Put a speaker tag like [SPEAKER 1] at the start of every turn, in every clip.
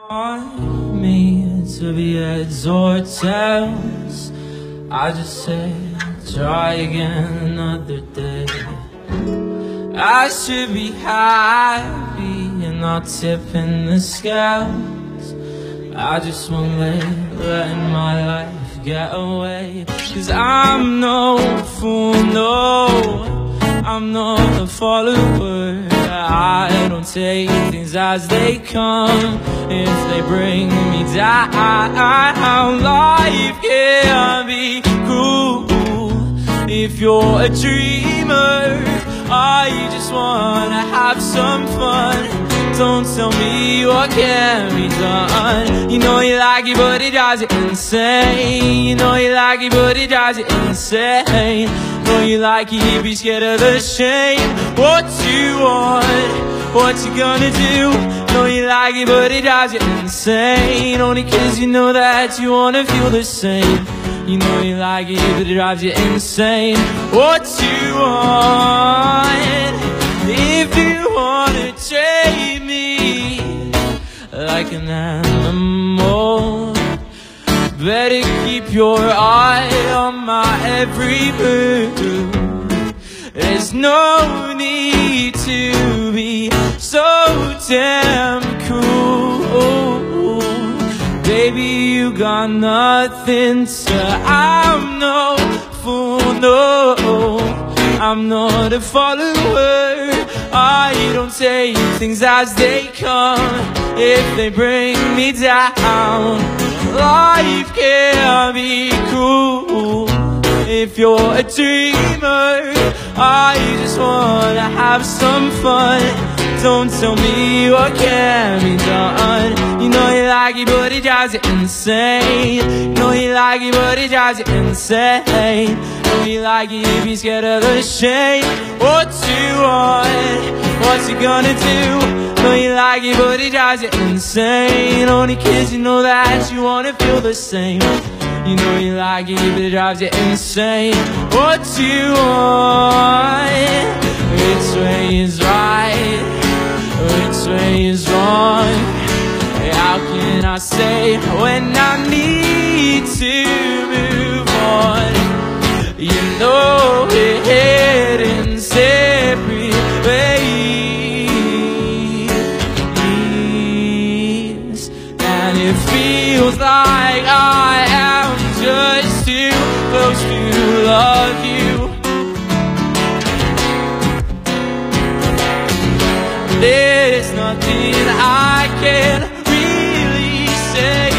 [SPEAKER 1] Want me to be heads or tails? I just say try again another day. I should be happy and not tipping the scales. I just won't letting my life get away. 'Cause I'm no fool, no, I'm not a follower. I don't take things as they come. If they bring me down, life can be cruel. If you're a dreamer, I just wanna have some fun. Don't tell me what can be done. You know you like it, but it drives you insane. You know you like it, but it drives you insane. Know you like it, you be scared of the shame. What you want, what you gonna do? Know you like it, but it drives you insane. Only 'cause you know that you wanna feel the same. You know you like it, but it drives you insane. What you want, if you wanna trade me like an animal, better keep your eye on my every move. There's no need to be so damn cool. Baby, you got nothing to. I'm no fool, no, I'm not a follower. I don't take things as they come. If they bring me down, life can be cruel. If you're a dreamer, I just wanna have some fun. Don't tell me what can be done. You know you like it, but it drives you insane. You know you like it, but it drives you insane. Know you like it, you be scared of the shame. What you want, what you gonna do? Know you like it, but it drives you insane. Only 'cause you know that you wanna feel the same. You know you like it, but it drives you insane. What you want, which way is right, which way is wrong? How can I say when I need to move on? You know we're heading separate ways, and it feels like I am just too close to love you. There's nothing I can really say.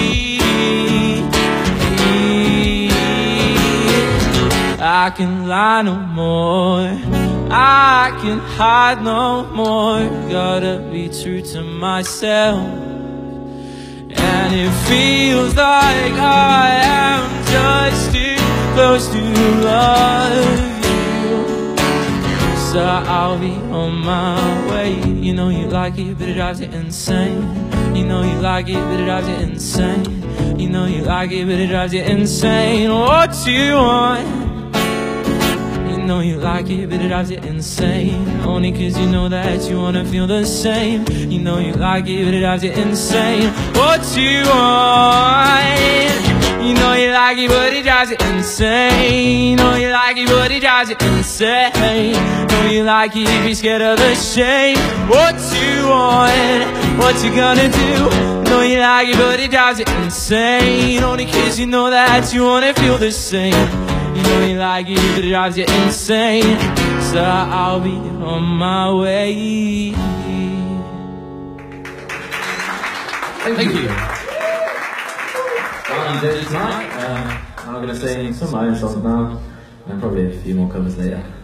[SPEAKER 1] I can lie no more, I can hide no more. Gotta be true to myself, and it feels like I am just too close to love you. So I'll be on my way. You know you like it, but it drives you insane. You know you like it, but it drives you insane. You know you like it, but it drives you insane. What you want, you know you like it, but it drives you insane. Only 'cause you know that you wanna feel the same. You know you like it, but it drives you insane. What you want, you know you like it, but it drives you insane. You know you like it, but it drives you insane. Know you like it, you be scared of the shame. What you want, what you gonna do? Know you like it, but it drives you insane. Only 'cause you know that you wanna feel the same. You know you like it, but it drives you insane. So I'll be on my way.
[SPEAKER 2] Thank you. I'm David tonight. I'm going to sing some of my own songs now, and probably a few more covers later.